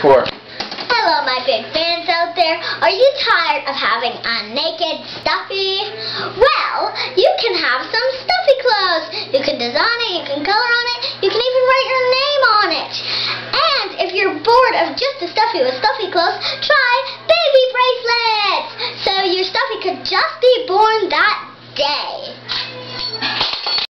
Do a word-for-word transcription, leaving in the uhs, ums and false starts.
before. Hello, my big fans out there. Are you tired of having a naked stuffy? Well, you can have some stuffy clothes. You can design it, you can color on it, you can even write your name on it. And if you're bored of just a stuffy with stuffy clothes, try baby bracelets. So your stuffy could just be born that day.